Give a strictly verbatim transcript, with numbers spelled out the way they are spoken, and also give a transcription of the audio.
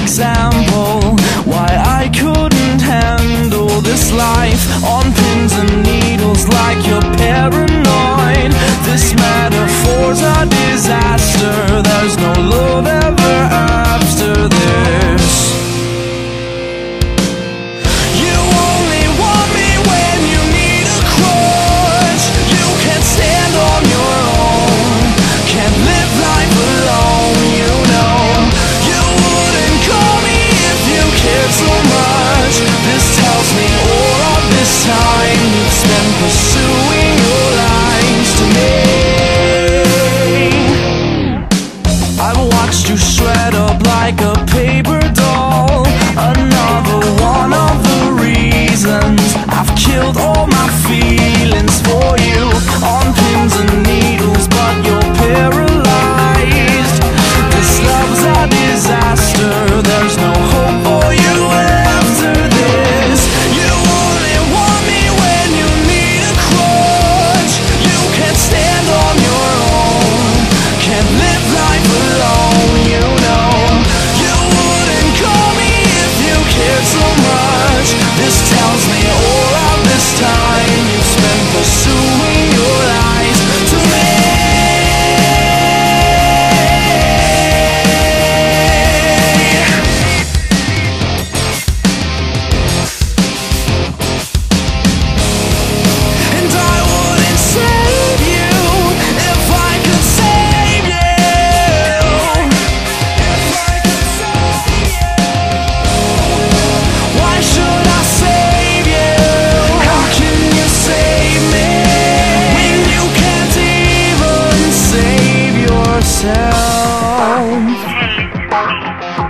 example why I couldn't handle this life on pins and needles like you're paranoid. This metaphor's a disaster. There's no love ever after this. You only want me when you need a crutch. You can't stand on your own, can't live life alone, you know. You wouldn't call me if you cared so much. This tells me all of this time you've spent pursuing your lies to me. I've watched you shred up like a paper doll. Another one of the reasons I've killed all my feelings for you on pins and needles, but you're paralyzed. This love's a disaster. There's no hope for you after this. You only want me when you need a crutch. You can't stand on your own, can't live life alone, you know. You wouldn't call me if you cared so much. This tells me all of this time you've spent pursuing your lies to me. And I wouldn't save you if I could save you. If I could save you. Why should I save you? How can you save me when you can't even save yourself?